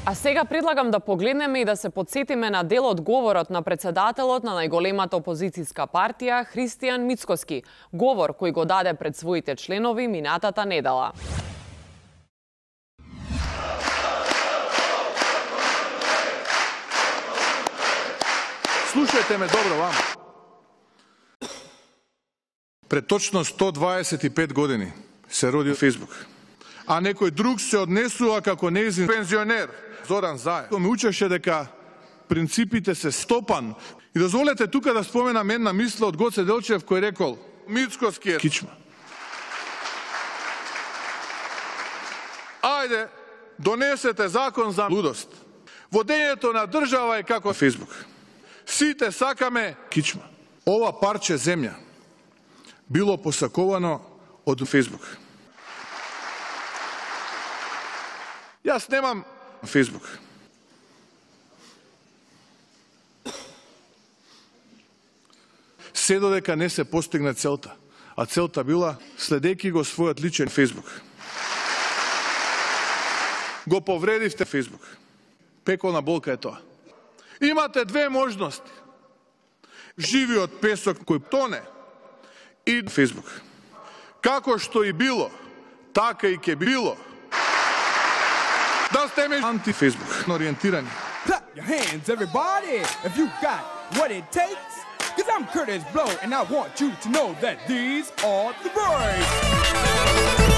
А сега предлагам да погледнеме и да се подсетиме на дел од говорот на председателот на најголемата опозицијска партија Христијан Мицкоски, говор кој го даде пред своите членови минатата недела. Слушајте ме добро вама. Пред точно 125 години се роди Фејсбук, а некој друг се однесува како нејзин пензионер, Зоран Заев. Ме учеше дека принципите се стопан. И дозволете тука да споменам една мисла од Гоце Делчев кој рекол: Мицкоски е кичма. Ајде, донесете закон за лудост. Водењето на држава е како Фејсбук. Сите сакаме кичма. Ова парче земја било посаковано од Фејсбук. Јас немам Фејсбук. Се додека не се постигне целта, а целта била следејќи го својот личен Фејсбук. Го повредивте Фејсбук. Пеколна болка е тоа. Имате две можности. Живиот песок кој тоне и Фејсбук. Како што и било, така и ќе било. Да сте ме анти-Фејсбук ориентирани. Clap your hands, everybody, if you got what it takes. Cause I'm Curtis Blow, and I want you to know that these are the boys.